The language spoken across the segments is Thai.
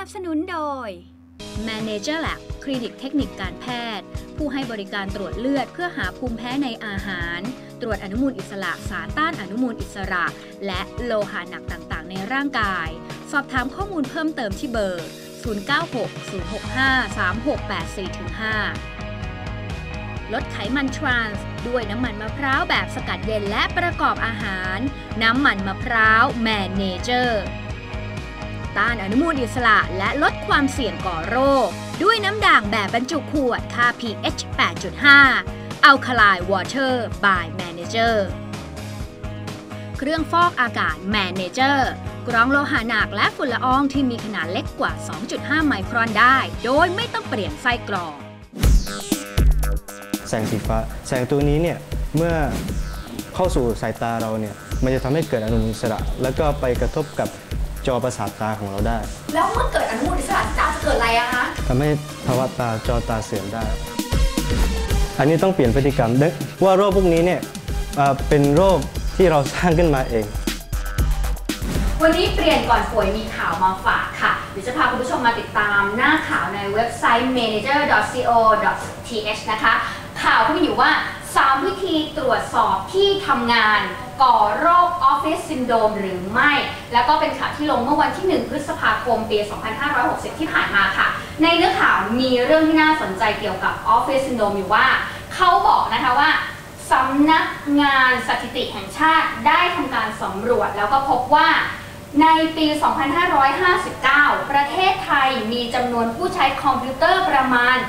นับสนุนโดย Manager Lab คลินิกเทคนิคการแพทย์ผู้ให้บริการตรวจเลือดเพื่อหาภูมิแพ้ในอาหารตรวจอนุมูลอิสระสารต้านอนุมูลอิสระและโลหะหนักต่างๆในร่างกายสอบถามข้อมูลเพิ่มเติมที่เบอร์ 0960653685 ลดไขมันทรานส์ด้วยน้ำมันมะพร้าวแบบสกัดเย็นและประกอบอาหารน้ำมันมะพร้าวแมนเนเจอร์ต้านอนุมูลอิสระและลดความเสี่ยงก่อโรคด้วยน้ำด่างแบบบรรจุขวดค่า pH 8.5 Alkaline Water by Manager เครื่องฟอกอากาศ Manager กรองโลหะหนักและฝุ่นละอองที่มีขนาดเล็กกว่า 2.5 ไมครอนได้โดยไม่ต้องเปลี่ยนไส้กรองแสงสีฟ้าแสงตัวนี้เนี่ยเมื่อเข้าสู่สายตาเราเนี่ยมันจะทำให้เกิดอนุมูลอิสระแล้วก็ไปกระทบกับจอประสาทตาของเราได้แล้วเมื่อเกิดอนุมูลอิสระจะเกิดอะไรอะคะทำให้ภาวะจอตาเสื่อมได้อันนี้ต้องเปลี่ยนพฤติกรรมว่าโรคพวกนี้เนี่ยเป็นโรคที่เราสร้างขึ้นมาเองวันนี้เปลี่ยนก่อนป่วยมีข่าวมาฝากค่ะเดี๋ยวจะพาคุณผู้ชมมาติดตามหน้าข่าวในเว็บไซต์ manager.co.th นะคะข่าวที่มีอยู่ว่า3 วิธีตรวจสอบที่ทำงานก่อโรคออฟฟิศซินโดรมหรือไม่แล้วก็เป็นข่าวที่ลงเมื่อวันที่1 พฤษภาคมปี 2560 ที่ผ่านมาค่ะในเนื้อข่าวมีเรื่องที่น่าสนใจเกี่ยวกับออฟฟิศซินโดรมอยู่ว่าเขาบอกนะคะว่าสำนักงานสถิติแห่งชาติได้ทำการสำรวจแล้วก็พบว่าในปี 2559 ประเทศไทยมีจำนวนผู้ใช้คอมพิวเตอร์ประมาณ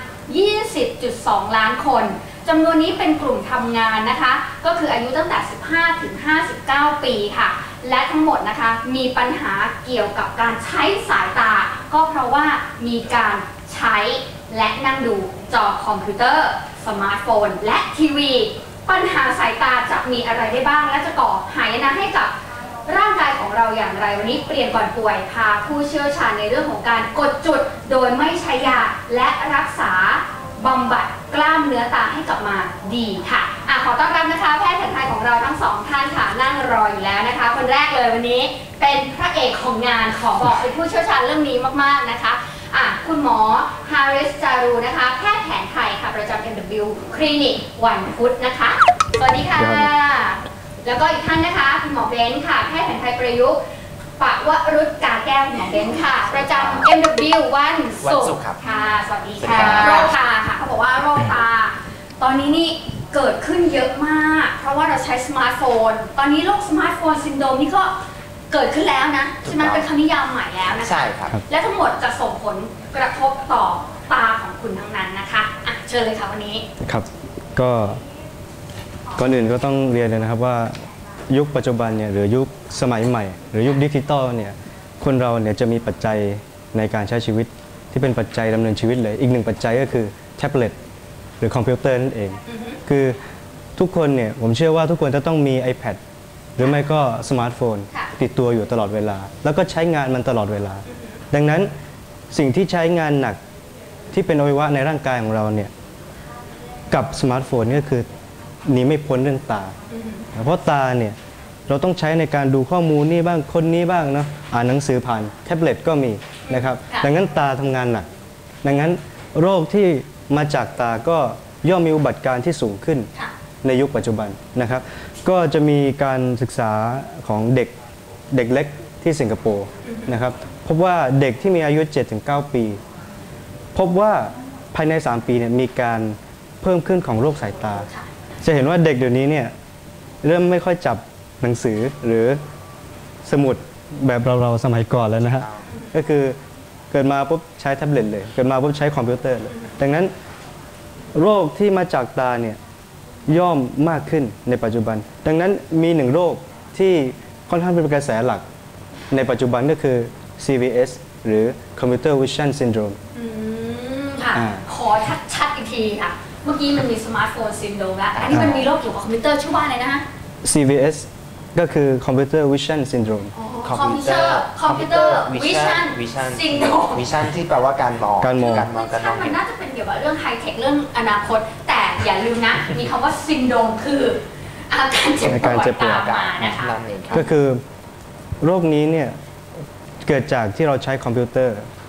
20.2 ล้านคนจำนวนนี้เป็นกลุ่มทำงานนะคะก็คืออายุตั้งแต่ 15 ถึง 59 ปีค่ะและทั้งหมดนะคะมีปัญหาเกี่ยวกับการใช้สายตาก็เพราะว่ามีการใช้และนั่งดูจอคอมพิวเตอร์สมาร์ทโฟนและทีวีปัญหาสายตาจะมีอะไรได้บ้างและจะก่อหายนะให้กับร่างกายของเราอย่างไรวันนี้เปลี่ยนก่อนป่วยพาผู้เชี่ยวชาญในเรื่องของการกดจุดโดยไม่ใช้ยาและรักษาบำบัดกล้ามเนื้อตาให้กลับมาดีค่ะขอต้อนรับนะคะแพทย์แผนไทยของเราทั้ง2ท่านค่ะนั่งรออยู่แล้วนะคะคนแรกเลยวันนี้เป็นพระเอกของงานขอบอกเป็นผู้เชี่ยวชาญเรื่องนี้มากๆนะคะคุณหมอฮาริสจารูนะคะแพทย์แผนไทยค่ะประจำ MW คลินิกวันพุธนะคะสวัสดีค่ะแล้วก็อีกท่านนะคะคุณหมอเบนซ์ค่ะแพทย์แผนไทยประยุกต์ปะวรุษกาแก้วคุณหมอเบนซ์ค่ะประจำ MW วันศุกร์ค่ะสวัสดีค่ะโรคตาค่ะเขาบอกว่าโรคตาตอนนี้นี่เกิดขึ้นเยอะมากเพราะว่าเราใช้สมาร์ทโฟนตอนนี้โรคสมาร์ทโฟนซินโดรมนี่ก็เกิดขึ้นแล้วนะใช่ไหมเป็นคำนิยามใหม่แล้วนะคะใช่ครับและทั้งหมดจะส่งผลกระทบต่อตาของคุณทั้งนั้นนะคะเชิญเลยค่ะวันนี้ครับก็ก่อนอื่นก็ต้องเรียนเลยนะครับว่ายุคปัจจุบันเนี่ยหรือยุคสมัยใหม่หรือยุคดิจิตอลเนี่ยคนเราเนี่ยจะมีปัจจัยในการใช้ชีวิตที่เป็นปัจจัยดำเนินชีวิตเลยอีกหนึ่งปัจจัยก็คือแท็บเล็ตหรือคอมพิวเตอร์นั่นเองคือทุกคนเนี่ยผมเชื่อว่าทุกคนจะต้องมี iPad หรือไม่ก็สมาร์ทโฟนติดตัวอยู่ตลอดเวลาแล้วก็ใช้งานมันตลอดเวลาดังนั้นสิ่งที่ใช้งานหนักที่เป็นอวัยวะในร่างกายของเราเนี่ยกับสมาร์ทโฟนนี่ก็คือหนีไม่พ้นเรื่องตาเพราะตาเนี่ยเราต้องใช้ในการดูข้อมูลนี่บ้างคนนี้บ้างเนาะอ่านหนังสือผ่านแท็บเล็ตก็มีนะครับดังนั้นตาทำงานหนักดังนั้นโรคที่มาจากตาก็ย่อมมีอุบัติการที่สูงขึ้นในยุคปัจจุบันนะครับก็จะมีการศึกษาของเด็กเล็กที่สิงคโปร์นะครับพบว่าเด็กที่มีอายุ 7-9 ปีพบว่าภายใน3 ปีเนี่ยมีการเพิ่มขึ้นของโรคสายตาจะเห็นว่าเด็กเดี๋ยวนี้เนี่ยเริ่มไม่ค่อยจับหนังสือหรือสมุดแบบเราสมัยก่อนแล้วนะฮะก็คือเกิดมาปุ๊บใช้แท็บเล็ตเลยเกิดมาปุ๊บใช้คอมพิวเตอร์เลยดังนั้นโรคที่มาจากตาเนี่ยย่อมมากขึ้นในปัจจุบันดังนั้นมี1โรคที่ค่อนข้างเป็นกระแสหลักในปัจจุบันก็คือ CVS หรือ Computer Vision Syndrome ค่ะขอชัดๆอีกทีค่ะเมื่อกี้มันมีสมาร์ทโฟนซินโดรมแล้วอันนี้มันมีโรคเกี่ยวกับคอมพิวเตอร์ชื่อว่าอะไรนะฮะ CVS ก็คือ Computer Vision Syndrome คอมพิวเตอร์วิชั่นซินโดรมวิชั่นที่แปลว่าการมองมันน่าจะเป็นเกี่ยวกับเรื่องไฮเทคเรื่องอนาคตแต่อย่าลืมนะมีคำว่าซินโดรมคืออาการเจ็บปวดตามมานะคะก็คือโรคนี้เนี่ยเกิดจากที่เราใช้คอมพิวเตอร์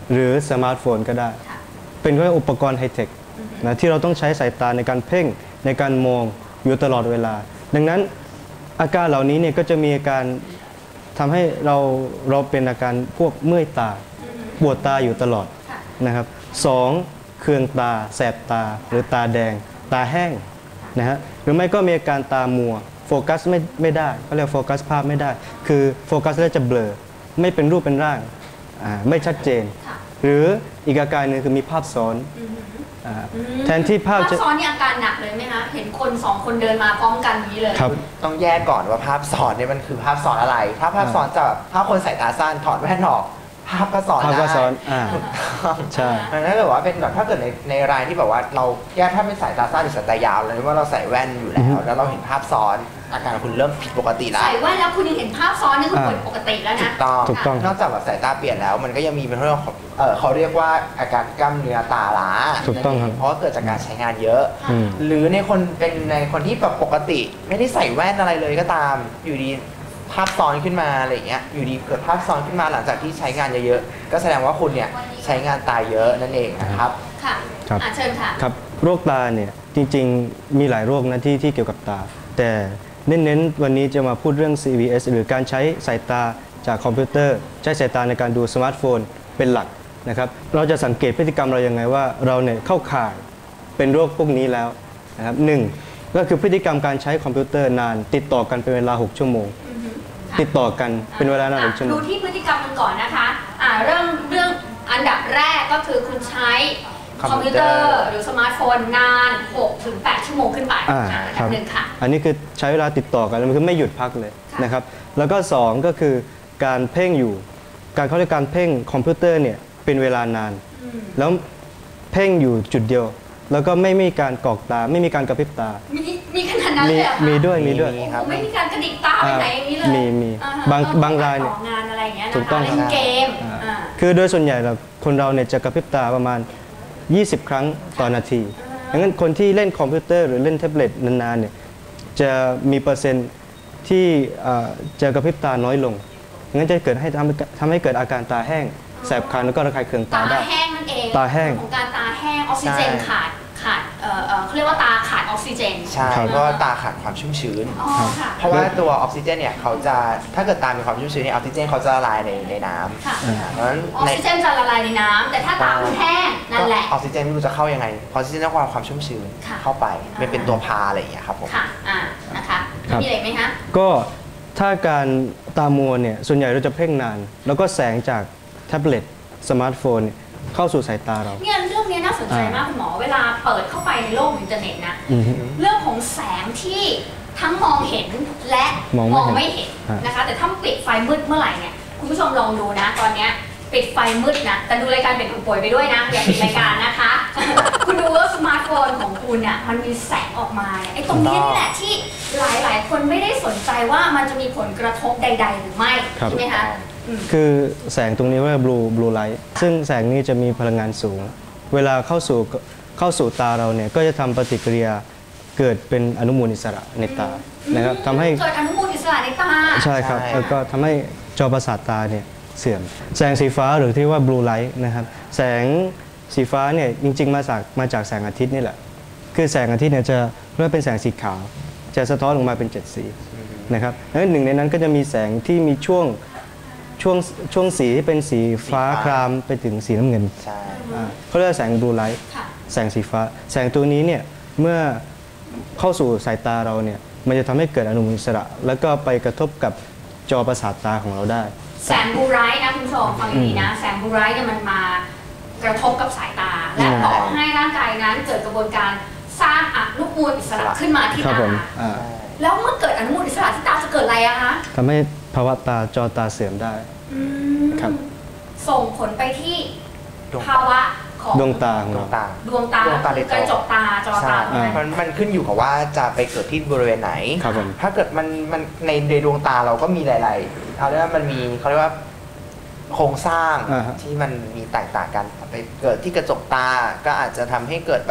หรือสมาร์ทโฟนก็ได้ เป็นแค่อุปกรณ์ไฮเทคนะที่เราต้องใช้สายตาในการเพ่งในการมองอยู่ตลอดเวลา ดังนั้นอาการเหล่านี้เนี่ยก็จะมีอาการทำให้เราเป็นอาการพวกเมื่อยตาปวดตาอยู่ตลอดนะครับสองเคืองตาแสบตาหรือตาแดงตาแห้งนะฮะหรือไม่ก็มีอาการตามัวโฟกัสไม่ได้เขาเรียกโฟกัสภาพไม่ได้คือโฟกัสแล้วจะเบลอไม่เป็นรูปเป็นร่างไม่ชัดเจนหรืออีกอาการหนึ่งคือมีภาพซ้อนแทนที่ภาพซ้อนนี่อาการหนักเลยไหมคะเห็นคนสองคนเดินมาพร้อมกันอย่างนี้เลยครับต้องแยกก่อนว่าภาพซ้อนเนี่ยมันคือภาพซ้อนอะไรถ้าภาพซ้อนจะถ้าคนสายตาสั้นถอดแว่นออกภาพก็ซ้อนได้ภาพก็ซ้อนใช่ถ้าเกิดว่าเป็นแบบถ้าเกิดในรายที่แบบว่าเราแยกถ้าเป็นสายตาสั้นหรือสายตายาวเลยว่าเราใส่แว่นอยู่แล้วเราเห็นภาพซ้อนอาการคุณเริ่มผิดปกติแล้วใส่แว่นแล้วคุณยังเห็นภาาพซ้อนนี่คุณปกติแล้วนะถูกต้องนอกจากแบบสายตาเปลี่ยนแล้วมันก็ยังมีเป็นเรื่องของเขาเรียกว่าอาการกล้ามเนื้อตาล้าถูกต้องครับเพราะเกิดจากการใช้งานเยอะหรือในคนที่แบบปกติไม่ได้ใส่แว่นอะไรเลยก็ตามอยู่ดีภาพซ้อนขึ้นมาอะไรอย่างเงี้ยอยู่ดีเกิดภาพซ้อนขึ้นมาหลังจากที่ใช้งานเยอะๆก็แสดงว่าคุณเนี่ยใช้งานตาเยอะนั่นเองนะครับค่ะเชิญค่ะครับโรคตาเนี่ยจริงๆมีหลายโรคนะที่เกี่ยวกับตาแต่เน้นวันนี้จะมาพูดเรื่อง CVS หรือการใช้สายตาจากคอมพิวเตอร์ใช้สายตาในการดูสมาร์ทโฟนเป็นหลักนะครับเราจะสังเกตพฤติกรรมเรายังไงว่าเราเนี่ยเข้าข่ายเป็นโรคพวกนี้แล้วนะครับหนึ่งก็คือพฤติกรรมการใช้คอมพิวเตอร์นานติดต่อกันเป็นเวลา6 ชั่วโมงติดต่อกันเป็นเวลานาน6 ชั่วโมงดูที่พฤติกรรมกันก่อนนะคะเรื่องอันดับแรกก็คือคุณใช้คอมพิวเตอร์หรือสมาร์ทโฟนนาน 6-8 ชั่วโมงขึ้นไปอันหนึ่งค่ะอันนี้คือใช้เวลาติดต่อกันมันคือไม่หยุดพักเลยนะครับแล้วก็2ก็คือการเพ่งอยู่เขาเรียกการเพ่งคอมพิวเตอร์เนี่ยเป็นเวลานานแล้วเพ่งอยู่จุดเดียวแล้วก็ไม่มีการกรอกตาไม่มีการกระพริบตามีขนาดนั้นเลยเหรอคะมีด้วยครับไม่มีการกระดิกตาไปไหนอย่างนี้เลยมีบางรายเนี่ยงานอะไรอย่างเงี้ยถูกต้องเล่นเกมคือโดยส่วนใหญ่เราคนเราเนี่ยจะกระพริบตาประมาณ20 ครั้งต่อนาทีดังนั้นคนที่เล่นคอมพิวเตอร์หรือเล่นแท็บเล็ตนานๆเนี่ยจะมีเปอร์เซ็นต์ที่จะกระพริบตาน้อยลงงั้นจะทำให้เกิดอาการตาแห้งแสบคันแล้วก็ระคายเคืองตาได้ตาแห้งนั่นเองตาแห้งของการตาแห้งออกซิเจนขาดเขาเรียกว่าตาขาดออกซิเจนใช่เพราะตาขาดความชุ่มชื้นเพราะว่าตัวออกซิเจนเนี่ยเขาจะถ้าเกิดตามีความชุ่มชื้นเนี่ยออกซิเจนเขาจะละลายในน้ำเพราะฉะนั้นออกซิเจนจะละลายในน้ำแต่ถ้าตาคุณแห้งนั่นแหละออกซิเจนไม่รู้จะเข้ายังไงออกซิเจนต้องความชุ่มชื้นเข้าไปมันเป็นตัวพาอะไรอย่างเงี้ยครับผมค่ะนะคะมีอะไรไหมคะก็ถ้าการตามัวเนี่ยส่วนใหญ่เราจะเพ่งนานแล้วก็แสงจากแท็บเล็ตสมาร์ทโฟนเข้าสู่สายตาเราเนี่ยเรื่องนี้น่าสนใจมากคุณหมอเวลาเปิดเข้าไปในโลกอินเทอร์เน็ตนะเรื่องของแสงที่ทั้งมองเห็นและมองไม่เห็นนะคะแต่ถ้าปิดไฟมืดเมื่อไหร่เนี่ยคุณผู้ชมลองดูนะตอนนี้ปิดไฟมืดนะแต่ดูรายการเป็นผู้ป่วยไปด้วยนะอย่าปิดรายการนะคะคุณดูว่าสมาร์ทโฟนของคุณอ่ะมันมีแสงออกมาไอ้ตรงนี้นี่แหละที่หลายคนไม่ได้สนใจว่ามันจะมีผลกระทบใดๆหรือไม่ใช่ไหมคะคือแสงตรงนี้ว่าบลูไลท์ซึ่งแสงนี้จะมีพลังงานสูงเวลาเข้าสู่ตาเราเนี่ยก็จะทำปฏิกิริยาเกิดเป็นอนุมูลอิสระในตานะครับทำให้เกิดอนุมูลอิสระในตาใช่ครับแล้วก็ทำให้จอประสาทตาเนี่ยเสื่อมแสงสีฟ้าหรือที่ว่าบลูไลท์นะครับแสงสีฟ้าเนี่ยจริงๆมาจากแสงอาทิตย์นี่แหละคือแสงอาทิตย์เนี่ยจะเรียกเป็นแสงสีขาวจะสะท้อนออกมาเป็น7 สีนะครับแล้วหนึ่งในนั้นก็จะมีแสงที่มีช่วงสีที่เป็นสีฟ้าครามไปถึงสีน้ำเงินเขาเรียกแสงบลูไลท์แสงสีฟ้าแสงตัวนี้เนี่ยเมื่อเข้าสู่สายตาเราเนี่ยมันจะทำให้เกิดอนุมูลอิสระแล้วก็ไปกระทบกับจอประสาทตาของเราได้แสงบลูไลท์นะคุณผู้ชมฟังดีๆนะแสงบลูไลท์เนี่ยมันมากระทบกับสายตาและต่อให้ร่างกายนั้นเกิดกระบวนการสร้างอนุมูลอิสระขึ้นมาที่ตาแล้วเมื่อเกิดอนุมูลอิสระที่ตาจะเกิดอะไรอะคะทำให้ภาวะจอตาเสื่อมได้ครับส่งผลไปที่ภาวะของดวงตาของเราดวงตากระจกตาจอตามันขึ้นอยู่กับว่าจะไปเกิดที่บริเวณไหนถ้าเกิดมันในดวงตาเราก็มีหลายๆเขาเรียกว่ามันมีเขาเรียกว่าโครงสร้างที่มันมีแตกต่างกันไปเกิดที่กระจกตาก็อาจจะทำให้เกิดแบบ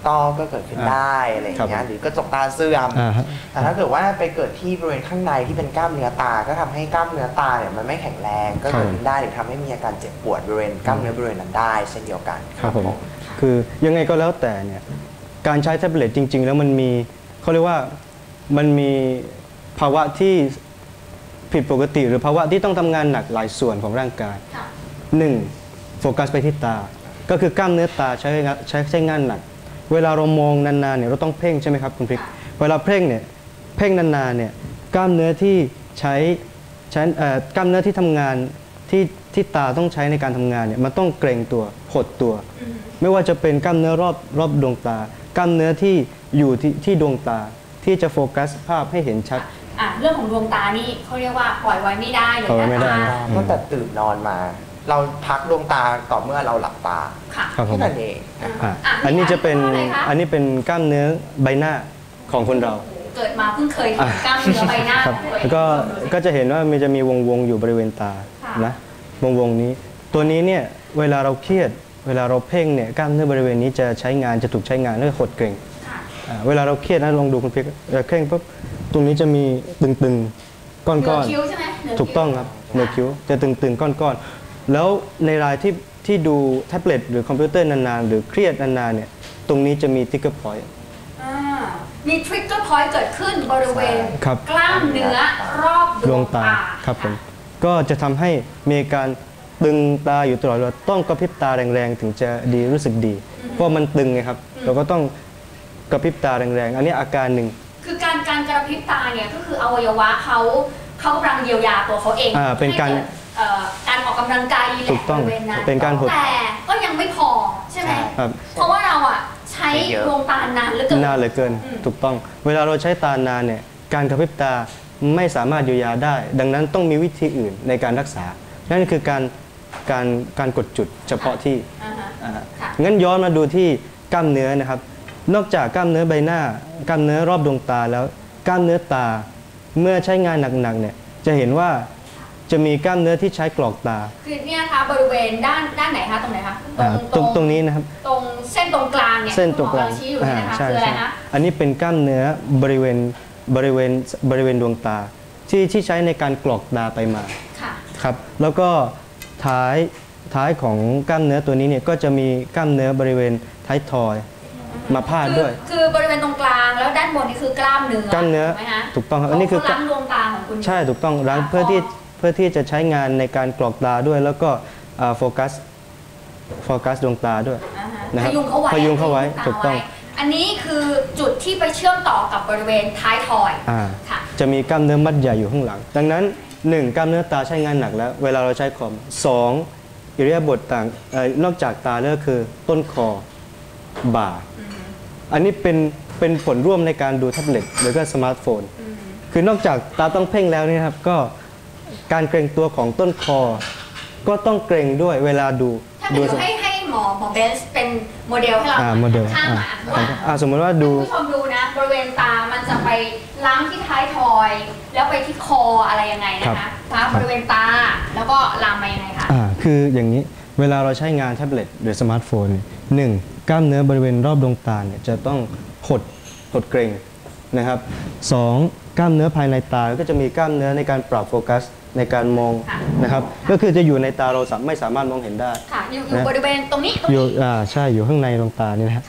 ต้อก็เกิดขึ้นได้อะไรอย่างเงี้ยหรือกระจกตาเสื่อมแต่ถ้าเกิดว่าไปเกิดที่บริเวณข้างในที่เป็นกล้ามเนื้อตาก็ทำให้กล้ามเนื้อตาเนี่ยมันไม่แข็งแรงก็เกิดขึ้นได้หรือทำให้มีอาการเจ็บปวดบริเวณกล้ามเนื้อบริเวณนั้นได้เช่นเดียวกันครับผมคือยังไงก็แล้วแต่เนี่ยการใช้แท็บเล็ตจริงๆแล้วมันมีเขาเรียกว่ามันมีภาวะที่ผิดปกติหรือภาวะที่ต้องทำงานหนักหลายส่วนของร่างกาย1โฟกัสไปที่ตาก็คือกล้ามเนื้อตาใช้งานหนักเวลาเรามองนานๆเนี่ยเราต้องเพ่งใช่ไหมครับคุณพริกเวลาเพ่งเนี่ยเพ่งนานๆเนี่ยกล้ามเนื้อที่ใช้กล้ามเนื้อที่ทำงานที่ตาต้องใช้ในการทำงานเนี่ยมันต้องเกร็งตัวหดตัวไม่ว่าจะเป็นกล้ามเนื้อรอบดวงตากล้ามเนื้อที่อยู่ที่ดวงตาที่จะโฟกัสภาพให้เห็นชัดเรื่องของดวงตานี่เขาเรียกว่าปล่อยไว้ไม่ได้เลยนะคะตั้งแต่ตื่นนอนมาเราพักดวงตาต่อเมื่อเราหลับตาแค่นั้นเองอันนี้เป็นกล้ามเนื้อใบหน้าของคนเราเกิดมาเพิ่งเคยเห็นกล้ามเนื้อใบหน้าแล้วก็จะเห็นว่ามันจะมีวงอยู่บริเวณตานะวงนี้ตัวนี้เนี่ยเวลาเราเครียดเวลาเราเพ่งเนี่ยกล้ามเนื้อบริเวณนี้จะถูกใช้งานแล้วก็หดเกร็งเวลาเราเครียดนะลองดูคุณเพียรเคร่งปุ๊บตรงนี้จะมีตึงๆก้อนๆคิ้วใช่ไหมถูกต้องครับเหนือคิ้วจะตึงๆก้อนๆแล้วในรายที่ดูแท็บเล็ตหรือคอมพิวเตอร์นานๆหรือเครียดนานๆเนี่ยตรงนี้จะมีทริกเกอร์พอยต์มีทริกเกอร์พอยต์เกิดขึ้นบริเวณกล้ามเนื้อรอบดวงตาครับผมก็จะทำให้มีการตึงตาอยู่ตลอดเวลาต้องกระพริบตาแรงๆถึงจะดีรู้สึกดีเพราะมันตึงไงครับเราก็ต้องกระพริบตาแรงๆอันนี้อาการหนึ่งคือการกระพริบตาเนี่ยก็คืออวัยวะเขากำลังเยียวยาตัวเขาเองเป็นการออกกำลังกายแหละบริเวณนั้นเป็นการหดแต่ก็ยังไม่พอใช่ไหมเพราะว่าเราใช้ดวงตานานเหลือเกินถูกต้องเวลาเราใช้ตานานเนี่ยการกระพริบตาไม่สามารถเยียวยาได้ดังนั้นต้องมีวิธีอื่นในการรักษานั่นคือการกดจุดเฉพาะที่งั้นย้อนมาดูที่กล้ามเนื้อนะครับนอกจากกล้ามเนื้อใบหน้ากล้ามเนื้อรอบดวงตาแล้วกล้ามเนื้อตาเมื่อใช้งานหนักๆเนี่ยจะเห็นว่าจะมีกล้ามเนื้อที่ใช้กรอกตาคือเนี่ยคะบริเวณด้านไหนคะตรงไหนคะตรงนี้นะครับตรงเส้นตรงกลางเนี่ยเส้นตรงกลางชี้อยู่นี่นะคะคืออะไรคะอันนี้เป็นกล้ามเนื้อบริเวณดวงตาที่ใช้ในการกรอกตาไปมาครับแล้วก็ท้ายของกล้ามเนื้อตัวนี้เนี่ยก็จะมีกล้ามเนื้อบริเวณท้ายทอยมาพาดด้วยคือบริเวณตรงกลางแล้วด้านบนนี่คือกล้ามเนื้อถูกไหมคะถูกต้องครับอันนี้คือล้างดวงตาของคุณใช่ถูกต้องล้างเพื่อที่จะใช้งานในการกรอกตาด้วยแล้วก็โฟกัสดวงตาด้วยนะครับพยุงเข้าไว้ถูกต้องอันนี้คือจุดที่ไปเชื่อมต่อกับบริเวณท้ายทอยจะมีกล้ามเนื้อมัดใหญ่อยู่ข้างหลังดังนั้น1กล้ามเนื้อตาใช้งานหนักแล้วเวลาเราใช้คอม2อิริยาบถต่างนอกจากตาแล้วคือต้นคอบ่าอันนี้เป็นผลร่วมในการดูแท็บเล็ตหรือก็สมาร์ทโฟนคือนอกจากตาต้องเพ่งแล้วนี่ครับก็การเกรงตัวของต้นคอก็ต้องเกรงด้วยเวลาดูให้หมอเบนซ์เป็นโมเดลให้เราโมเดลสมมติว่าดูผู้ชมดูนะบริเวณตามันจะไปล้างที่ท้ายทอยแล้วไปที่คออะไรยังไงนะคะบริเวณตาแล้วก็ลามมายังไงคะคืออย่างนี้เวลาเราใช้งานแท็บเล็ตหรือสมาร์ทโฟน1กล้ามเนื้อบริเวณรอบดวงตาเนี่ยจะต้องหดเกร็งนะครับ2กล้ามเนื้อภายในตาก็จะมีกล้ามเนื้อในการปรับโฟกัสในการมองนะครับก็คือจะอยู่ในตาเราไม่สามารถมองเห็นได้อยู่บริเวณตรงนี้อยู่ใช่อยู่ข้างในดวงตานี่นะครับ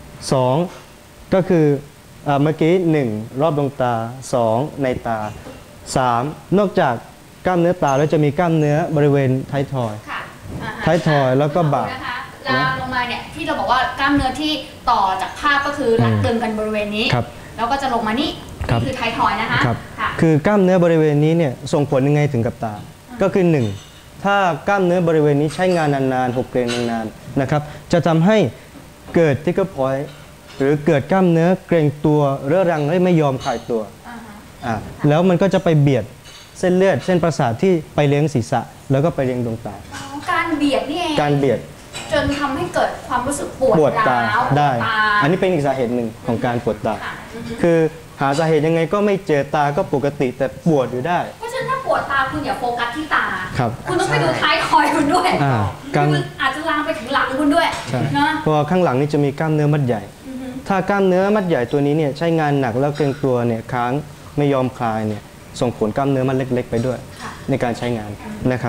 2ก็คือเมื่อกี้1รอบดวงตา2ในตา3นอกจากกล้ามเนื้อตาแล้วจะมีกล้ามเนื้อบริเวณท้ายทอยแล้วก็บ่าลามลงมาเนี่ยที่เราบอกว่ากล้ามเนื้อที่ต่อจากภาพก็คือรัดตึงกันบริเวณนี้แล้วก็จะลงมานี่คือท้ายทอยนะคะคือกล้ามเนื้อบริเวณนี้เนี่ยส่งผลยังไงถึงกับตาก็คือ1ถ้ากล้ามเนื้อบริเวณนี้ใช้งานนานๆหกเกร็งนานๆนะครับจะทำให้เกิดทริกเกอร์พอยต์หรือเกิดกล้ามเนื้อเกร็งตัวเรื้อรังและไม่ยอมคลายตัวแล้วมันก็จะไปเบียดเส้นเลือดเส้นประสาทที่ไปเลี้ยงศีรษะแล้วก็ไปเลี้ยงดวงตาการเบียดนี่เองการเบียดจนทำให้เกิดความรู้สึกปวดตาได้อันนี้เป็นอีกสาเหตุหนึ่งของการปวดตาคือหาสาเหตุยังไงก็ไม่เจอตาก็ปกติแต่ปวดอยู่ได้เพราะฉะนั้นถ้าปวดตาคุณอย่าโฟกัสที่ตาคุณต้องไปดูท้ายคอยคุณด้วยคุณอาจจะลามไปถึงหลังคุณด้วยนะเพราะข้างหลังนี่จะมีกล้ามเนื้อมัดใหญ่ถ้ากล้ามเนื้อมัดใหญ่ตัวนี้เนี่ยใช้งานหนักแล้วเกร็งตัวเนี่ยค้างไม่ยอมคลายเนี่ยส่งผลกล้ามเนื้อมัดเล็กๆไปด้วยในการใช้งานนะครับ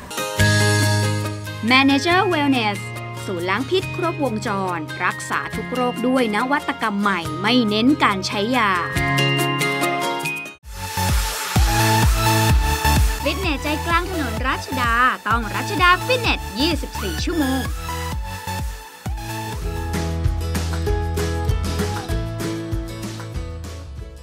Manager Wellness ศูนย์ล้างพิษครบวงจรรักษาทุกโรคด้วยนวัตกรรมใหม่ไม่เน้นการใช้ยาฟิตเนสใจกลางถนนรัชดาต้องรัชดาฟิตเนส 24 ชั่วโมง